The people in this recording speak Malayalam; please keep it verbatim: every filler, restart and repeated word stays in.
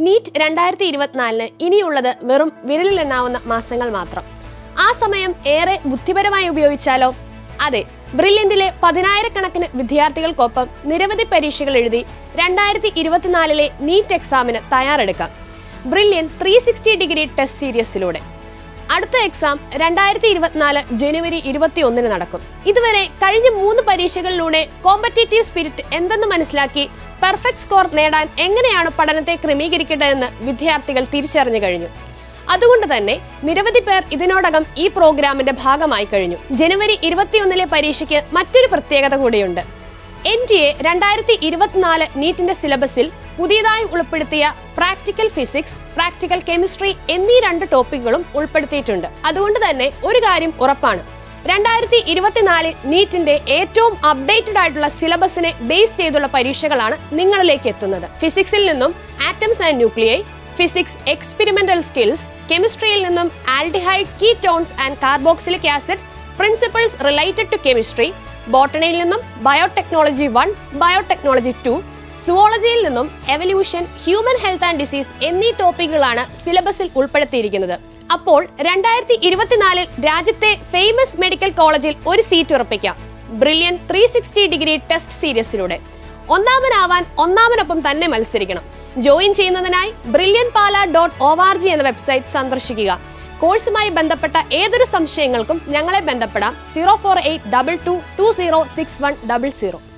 നീറ്റ് രണ്ടായിരത്തി ഇരുപത്തിനാലിന് ഇനിയുള്ളത് വെറും വിരലിലെണ്ണാവുന്ന മാസങ്ങൾ മാത്രം. ആ സമയം ഏറെ ബുദ്ധിപരമായി ഉപയോഗിച്ചാലോ? അതെ, ബ്രില്യന്റിലെ പതിനായിരക്കണക്കിന് വിദ്യാർത്ഥികൾക്കൊപ്പം നിരവധി പരീക്ഷകൾ എഴുതി രണ്ടായിരത്തി ഇരുപത്തിനാലിലെ നീറ്റ് എക്സാമിന് തയ്യാറെടുക്കാം. Brilliant three sixty degree test സീരീസിലൂടെ. അടുത്ത എക്സാം രണ്ടായിരത്തി ഇരുപത്തിനാല് ജനുവരി ഇരുപത്തി ഒന്നിന് നടക്കും. ഇതുവരെ കഴിഞ്ഞ മൂന്ന് പരീക്ഷകളിലൂടെ കോമ്പറ്റേറ്റീവ് സ്പിരിറ്റ് എന്തെന്ന് മനസ്സിലാക്കി പെർഫെക്റ്റ് സ്കോർ നേടാൻ എങ്ങനെയാണ് പഠനത്തെ ക്രമീകരിക്കേണ്ടതെന്ന് വിദ്യാർത്ഥികൾ തിരിച്ചറിഞ്ഞു കഴിഞ്ഞു. അതുകൊണ്ട് തന്നെ നിരവധി പേർ ഇതിനോടകം ഈ പ്രോഗ്രാമിന്റെ ഭാഗമായി കഴിഞ്ഞു. ജനുവരി ഇരുപത്തിയൊന്നിലെ പരീക്ഷയ്ക്ക് മറ്റൊരു പ്രത്യേകത കൂടിയുണ്ട്. എൻ ടി എ രണ്ടായിരത്തി ഇരുപത്തിനാല് നീറ്റിന്റെ സിലബസിൽ പുതിയതായി ഉൾപ്പെടുത്തിയ പ്രാക്ടിക്കൽ ഫിസിക്സ്, പ്രാക്ടിക്കൽ കെമിസ്ട്രി എന്നീ രണ്ട് ടോപ്പിക്കുകളും ഉൾപ്പെടുത്തിയിട്ടുണ്ട്. അതുകൊണ്ട് തന്നെ ഒരു കാര്യം ഉറപ്പാണ്, രണ്ടായിരത്തി ഇരുപത്തിനാലിൽ നീറ്റിന്റെ ഏറ്റവും അപ്ഡേറ്റഡ് ആയിട്ടുള്ള സിലബസിനെ ബേസ് ചെയ്തുള്ള പരീക്ഷകളാണ് നിങ്ങളിലേക്ക് എത്തുന്നത്. ഫിസിക്സിൽ നിന്നും atoms and nuclei, physics experimental skills, കെമിസ്ട്രിയിൽ നിന്നും aldehyde, ketones and carboxylic acid, principles related to chemistry, ബോട്ടണിയിൽ നിന്നും ബയോടെക്നോളജി വൺ, ബയോടെക്നോളജി ടു, സുവോളജിയിൽ നിന്നും evolution, human health and disease എന്നീ ടോപ്പിക്കുകളാണ് സിലബസിൽ ഉൾപ്പെടുത്തിയിരിക്കുന്നത്. അപ്പോൾ രണ്ടായിരത്തി ഇരുപത്തിനാലിൽ രാജ്യത്തെ ഫേമസ് മെഡിക്കൽ കോളേജിൽ ഒരു സീറ്റ് ഉറപ്പിക്കാം, Brilliant three sixty degree test സീരീസിലൂടെ. ഒന്നാമനാവാൻ ഒന്നാമനൊപ്പം തന്നെ മത്സരിക്കണം. ജോയിൻ ചെയ്യുന്നതിനായി Brilliant Pala dot O R G എന്ന വെബ്സൈറ്റ് സന്ദർശിക്കുക. കോഴ്സുമായി ബന്ധപ്പെട്ട ഏതൊരു സംശയങ്ങൾക്കും ഞങ്ങളെ ബന്ധപ്പെടാം. Zero four eight double two two zero six one double zero.